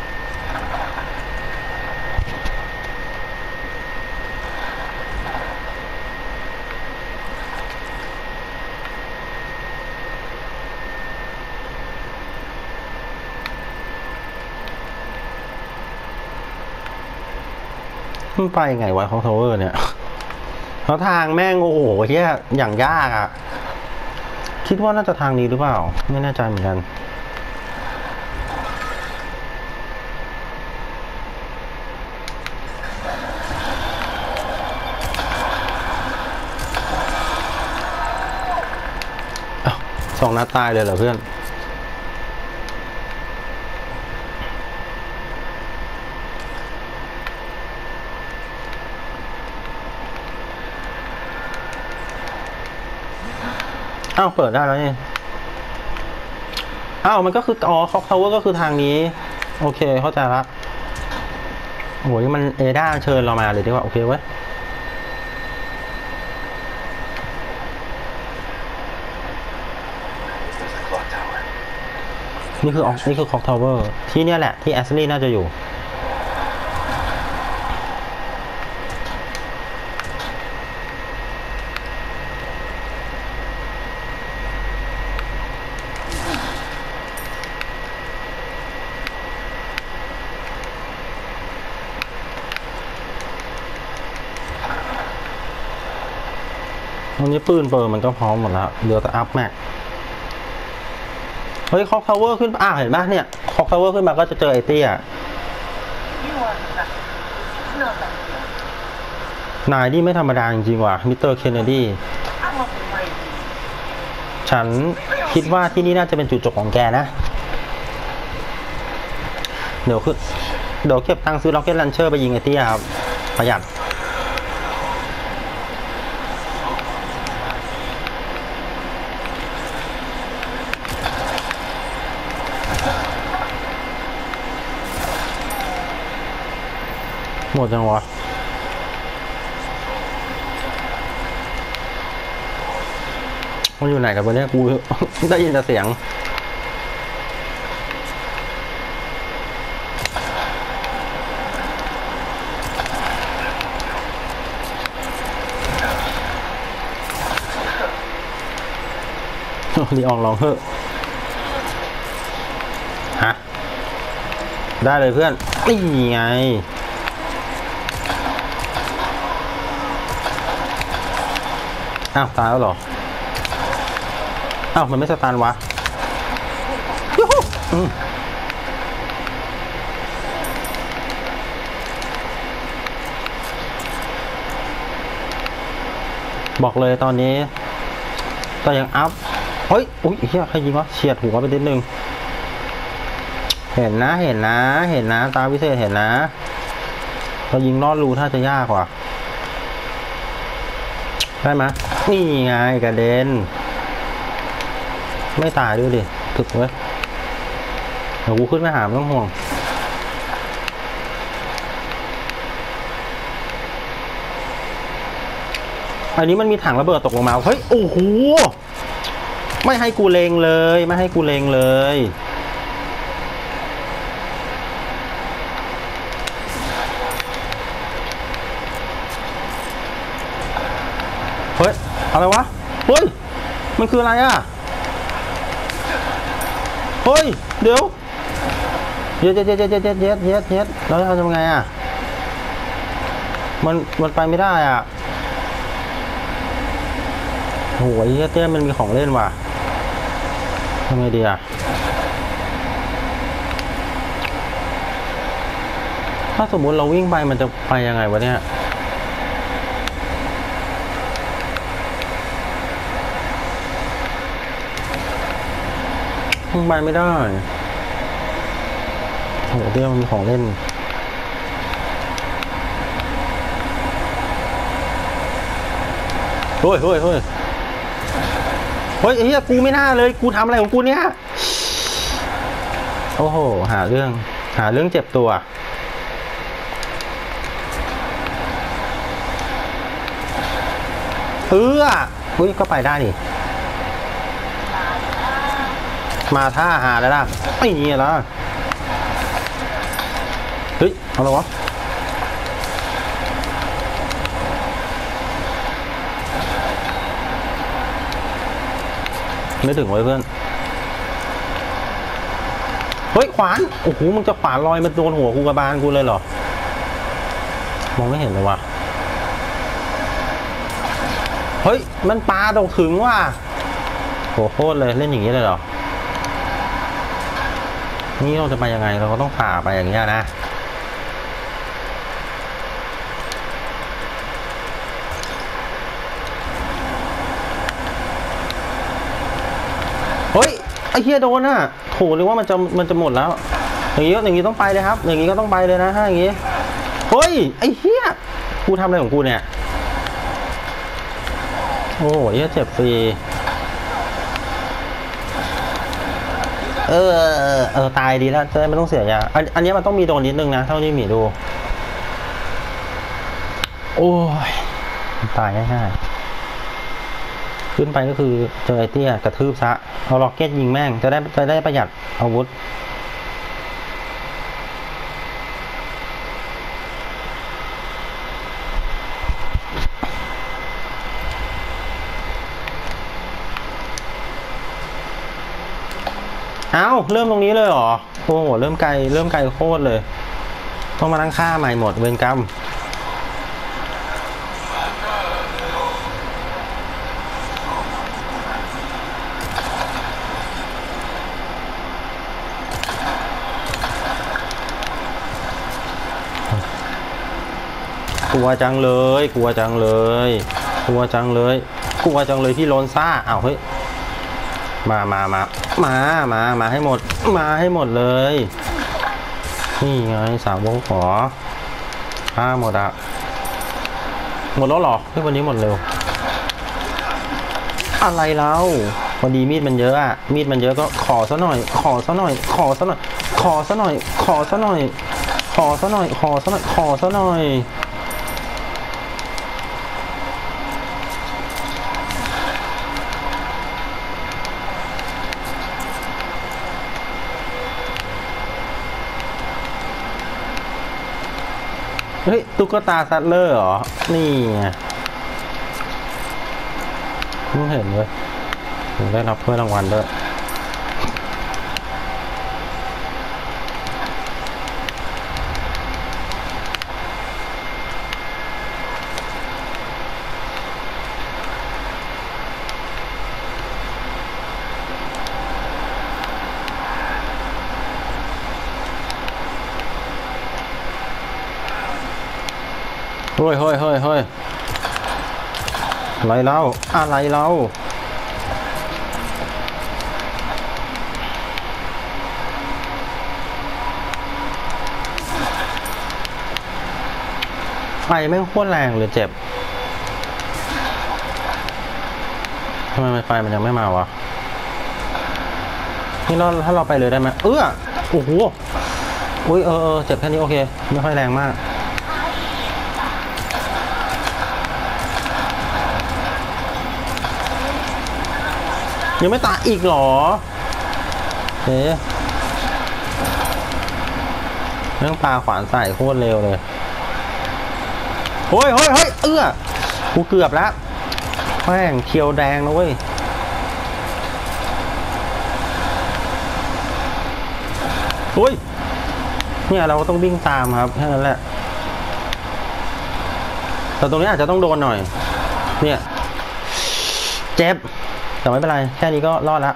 มันไปไงวะท้องทาวเวอร์เนี่ยแล้วทางแม่งโอ้โหเที่ยอย่างยากอ่ะคิดว่าน่าจะทางนี้หรือเปล่าไม่แน่ใจเหมือนกันสองนัดตายเลยเหรอเพื่อนอ้าวเปิดได้แล้วนี่อ้าวมันก็คืออ๋อคอกทาวเวอร์ก็คือทางนี้โอเคเข้าใจละโอ้ยมันเอด้าเชิญเรามาเลยดีกว่าโอเคเว้ยนี่คือนี่คือคอกทาวเวอร์ที่เนี่ยแหละที่แอสลี่น่าจะอยู่ตรงนี้ปืนเปิดมันก็พร้อมหมดแล้วเหลือแต่อัพแม็กเฮ้ยคอกทาวเวอร์ขึ้นอ่าเห็นไหมเนี่ยคอกทาวเวอร์ขึ้นมาก็จะเจอไอเตี้ยนายนี่ไม่ธรรมดาจริงๆว่ะมิสเตอร์เคนเนดีฉันคิดว่าที่นี่น่าจะเป็นจุดจบของแกนะเดี๋ยวคือเดี๋ยวเก็บตังค์ซื้อล็อกเก็ตลันเชอร์ไปยิงไอเตี้ยครับประหยัดหมดจังวะมันอยู่ไหนกันวะเนี่ยกูได้ยินแต่เสียงลีอองลองเฮ้อฮะได้เลยเพื่อนนี่ไงอ้าวตายแล้วเหรออ้าวมันไม่สตาร์ทวะยูฮูอืมบอกเลยตอนนี้ก็ยังอัพเฮ้ยอุ้ยเฮียใครยิงวะเฉียดหัวไปนิดนึงเห็นนะเห็นนะเห็นนะตาวิเศษเห็นนะเรายิงลอดรูถ้าจะยากกว่าได้ไหมนี่ไงกระเด็นไม่ตายด้วยดิถึกเว้ยเดี๋ยวกูขึ้นไปหาไม่ต้องห่วงอันนี้มันมีถังระเบิดตกลงมาเฮ้ยโอ้โหไม่ให้กูเลงเลยไม่ให้กูเลงเลยเฮ้ยอะไรวะเฮ้ยมันคืออะไรอ่ะเฮ้ยเดี๋ยวเย็ดเย็ดเย็ดเย็ดเย็ดเย็ดเย็ดเย็ดแล้วจะทำไงอ่ะมันมันไปไม่ได้อ่ะโอ้ยเตี้ยมันมีของเล่นว่ะทำไงดีอ่ะถ้าสมมุติเราวิ่งไปมันจะไปยังไงวะเนี่ยวิ่งไปไม่ได้โอ้เตี้ยมันมีของเล่นเฮ้ยเฮ้ยเฮ้ยเฮ้ยเฮียกูไม่น่าเลยกูทำอะไรของกูเนี่ยโอ้โหหาเรื่องหาเรื่องเจ็บตัวเออเฮ้ยก็ไปได้นี่มาท่าหาแล้วล่ะไอ้เนี่ยล่ะเฮ้ยเอาละวะไม่ถึงไว้เพื่อนเฮ้ยขวานโอ้โหมึงจะขวานลอยมาโดนหัวกูกระบาลกูเลยเหรอมองไม่เห็นเลยว่ะเฮ้ยมันปลาตกถึงว่ะโหโคตรเลยเล่นอย่างนี้เลยเหรอนี่เราจะไปยังไงเราก็ต้องผ่าไปอย่างนี้นะเฮ้ยไอ้เฮียโดนอ่ะโถนึกว่ามันจะมันจะหมดแล้วอย่างนี้อย่างนี้ต้องไปเลยครับอย่างนี้ก็ต้องไปเลยนะถ้าอย่างนี้เฮ้ยไอ้เฮียกูทำอะไรของกูเนี่ยโอ้ยเจ็บฟรีเออเออตายดีแล้วจะได้ไม่ต้องเสียยาอันอันนี้มันต้องมีโดนนิดนึงนะเท่าที่หมีดูโอ้ยตายง่ายๆขึ้นไปก็คือเจอไอเตี้ยกระทืบซะเอาล็อกเก็ตยิงแม่งจะได้จะได้ประหยัดอาวุธเอ้าเริ่มตรงนี้เลยเหรอโอ้โหเริ่มไกลเริ่มไกลโคตรเลยต้องมานั่งฆ่าใหม่หมดเวรกรรมกลัวจังเลยกลัวจังเลยกลัวจังเลยกลัวจังเลยพี่โลนซ่าอ้าวเฮ้ยมามามามามามาให้หมดมาให้หมดเลยนี่ไงสามวงขอฆ่าหมดอะหมดแล้วหรอเฮ้ยวันนี้หมดเร็วอะไรแล้วพอดีมีดมันเยอะอะมีดมันเยอะก็ขอซะหน่อยขอซะหน่อยขอซะหน่อยขอซะหน่อยขอซะหน่อยขอซะหน่อยขอซะหน่อยขอซะหน่อยเฮ้ยตุ๊กตาซัตเลอร์เหรอนี่เพิ่งเห็นเลยผมได้รับถ้วยรางวัลด้วยเฮ้ยเฮ้ยเฮ้ยเฮ้ยอะไรเล่าอะไรเล่าไฟแม่งโคตรแรงเลยเจ็บทำไมไฟมันยังไม่มาวะนี่เราถ้าเราไปเลยได้ไหมเออโอ้โหอุ้ยเออเออเจ็บแค่นี้โอเคไม่ค่อยแรงมากยังไม่ตายอีกหรอเอ๊ะเรื่องปลาขวานใส่โคตรเร็วเลยโอ้ยเฮ้ยเฮ้ยเอื้อกูเกือบแล้วแม่งเขียวแดงนะเว้ยโอ้ยเนี่ยเราก็ต้องวิ่งตามครับแค่นั้นแหละแต่ตรงนี้อาจจะต้องโดนหน่อยเนี่ยเจ็บแต่ไม่เป็นไรแค่นี้ก็รอดละ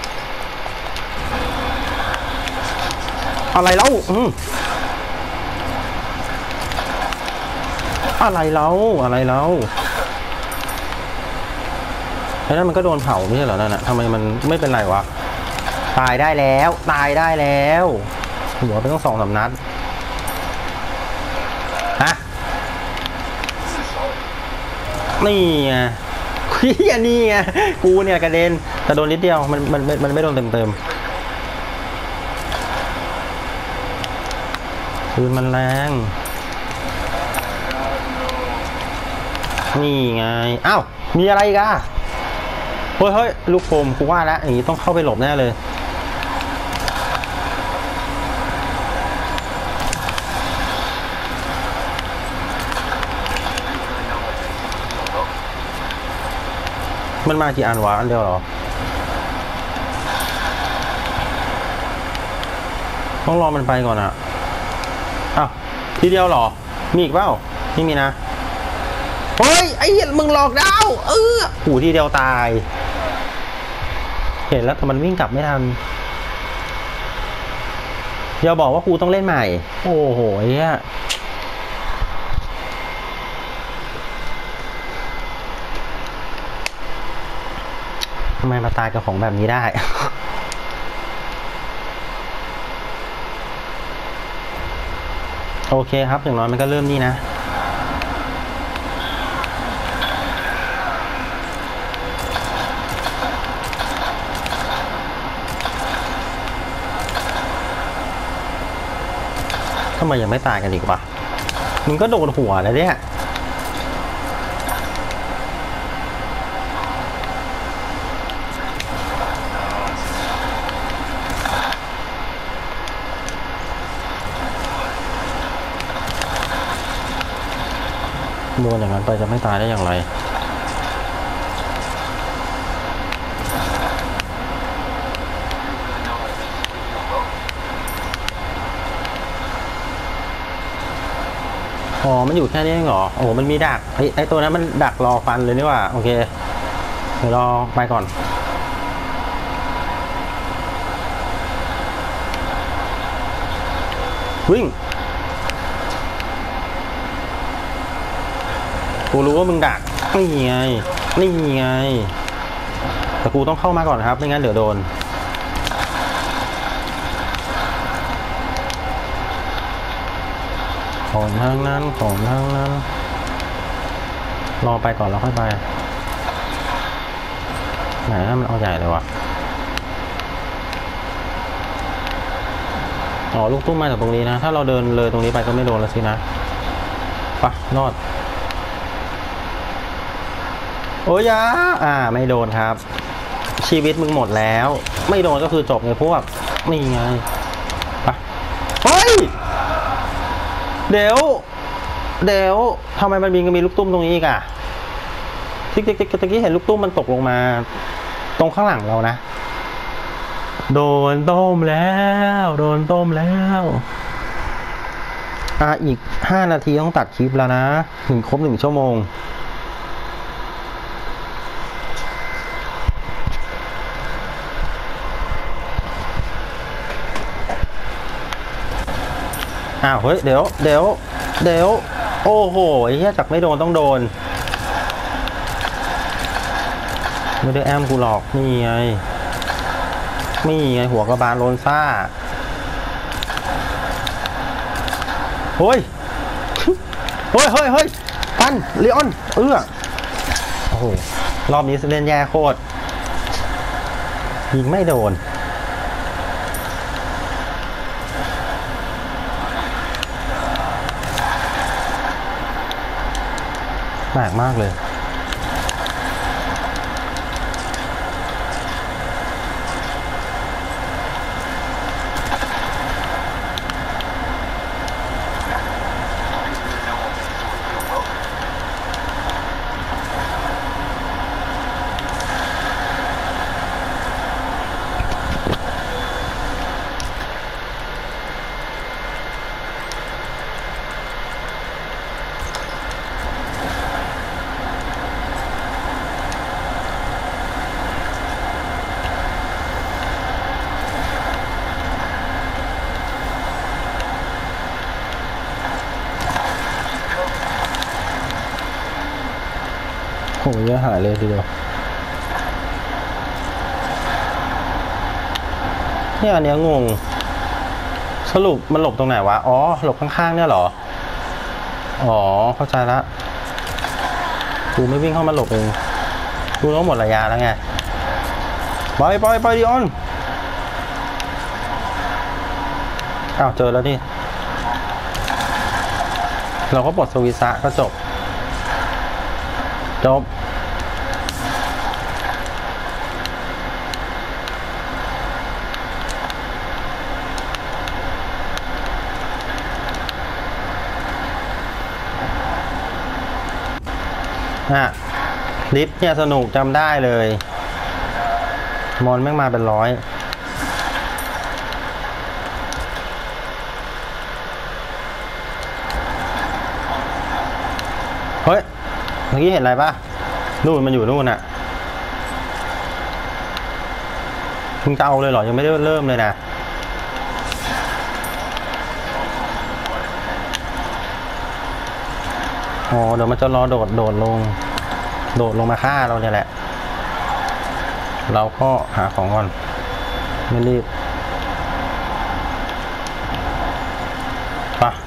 อะไรเล่าอืมอะไรเล่าอะไรเล่าไอ้นั่นมันก็โดนเผาไม่ใช่เหรอนั่นน่ะทำไมมันไม่เป็นไรวะตายได้แล้วตายได้แล้วหัวไปต้องสองสามนัดฮะนี่ไงพี่อันนี้ไงกูเนี่ยกระเด็นแต่โดนนิดเดียวมันมันมันไม่โดนเต็มเต็มปืนมันแรงนี่ไงอ้าวมีอะไรอีกอะเฮ้ยเฮ้ยลูกโฟมกูว่าแล้วอย่างนี้ต้องเข้าไปหลบแน่เลยมันมากี่อันวะอันเดียวเหรอต้องรอมันไปก่อนอะอ้าวทีเดียวเหรอมีอีกเปล่าไม่มีนะเฮ้ยไอ้เหี้ยมึงหลอกดาวเออหูทีเดียวตายเห็นแล้วแต่มันวิ่งกลับไม่ทันอย่าบอกว่ากูต้องเล่นใหม่โอ้โหเหี้ยทำไมมาตายกับของแบบนี้ได้โอเคครับอย่างน้อยมันก็เริ่มนี่นะทำไมยังไม่ตายกันอีกวะมึงก็โดนหัวแล้วเนี่ยโดนอย่างนั้นไปจะไม่ตายได้อย่างไรอ๋อมันอยู่แค่นี้เองเหรอโอ้โหมันมีดักไอ้ไอ้ตัวนั้นมันดักรอฟันเลยนี่ว่าโอเคเดี๋ยวรอไปก่อนวิ่งกูรู้ว่ามึงดักนี่ไงนี่ไงแต่กูต้องเข้ามาก่อนครับไม่งั้นเดี๋ยวโดนของทางนั้นของทางนั้นรอไปก่อนแล้วค่อยไปไหนนั่นมันเอาใหญ่เลยวะอ๋อลูกตุ้มมาจากตรงนี้นะถ้าเราเดินเลยตรงนี้ไปก็ไม่โดนแล้วสินะปะรอดโอ้ยยาอ่าไม่โดนครับชีวิตมึงหมดแล้วไม่โดนก็คือจบไงพวกนี่ไงปะเฮ้ยเดี๋ยวเดี๋ยวทำไมมันมีมีลูกตุ้มตรงนี้อีกอะติ๊กติ๊กติ๊กตะกี้เห็นลูกตุ้มมันตกลงมาตรงข้างหลังเรานะโดนต้มแล้วโดนต้มแล้วอ่ะอีกห้านาทีต้องตัดคลิปแล้วนะถึงครบหนึ่งชั่วโมงอ้าวเฮ้ยเดี๋ยวเดี๋ยวเดี๋ยวโอ้โหไอ้เหี้ยจักไม่โดนต้องโดนไม่ได้แอมกูหรอกนี่ไงนี่ไงหัวกระบาลโลนซ่าเฮ้ยเฮ้ยเฮ้ยเฮ้ยปันเลออนเอื้อโอ้โหรอบนี้เล่นแย่โคตรยิงไม่โดนแปลกมากเลยโอ้ยหายเลยทีเดียวเนี่ยอันเนี้ยงงสรุปมันหลบตรงไหนวะอ๋อหลบข้างๆเนี่ยเหรออ๋อเข้าใจละกูไม่วิ่งเข้ามาหลบเองกูต้องหมดระยะแล้วไงไปไปไปดิออนอ้าวเจอแล้วนี่เราก็ปลดสวิสะก็จบจบอ่ะลิฟต์เนี่ยสนุกจำได้เลยมอนแม่งมาเป็นร้อยเฮ้ยเมื่อกี้เห็นอะไรปะนู่นมันอยู่นู่นน่ะมึงจะเอาเลยเหรอยังไม่ได้เริ่มเลยนะอ๋อเดี๋ยวมันจะรอโดดโดดลงโดดลงมาฆ่าเราเนี่ยแหละเราก็หาของก่อนไม่รีบปะ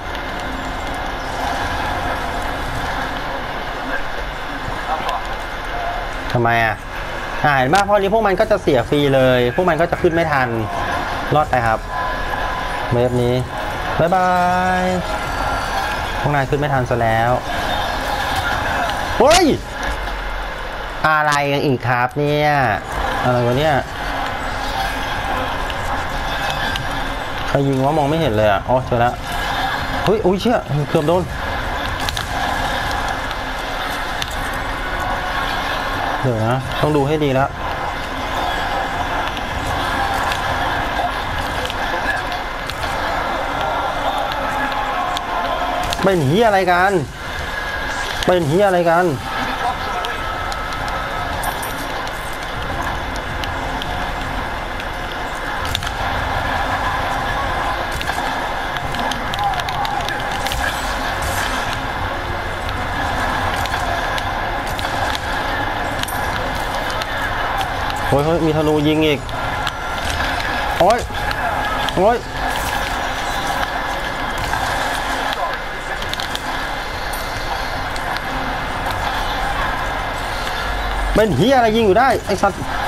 ทำไมอ่ะอ่าเห็นป่ะพอนี้พวกมันก็จะเสียฟรีเลยพวกมันก็จะขึ้นไม่ทันรอดไปครับเวฟนี้บ๊ายบายพวกนายขึ้นไม่ทันซะแล้วเฮ้ยอะไรกันอีกครับเนี่ยอะไรวะเนี่ยใครยิงว่ามองไม่เห็นเลยอ่ะอ๋อเจอแล้วเฮ้ยอุ้ยเชี่ยเกือบโดนเดี๋ยวนะต้องดูให้ดีแล้วเป็นเหี้ยอะไรกันเป็นเหี้ยอะไรกันโอ้ยมีธนูยิงอีกโอ้ยโอ้ยเป็นเหี้ยอะไรยิงอยู่ได้ไอ้สัตว์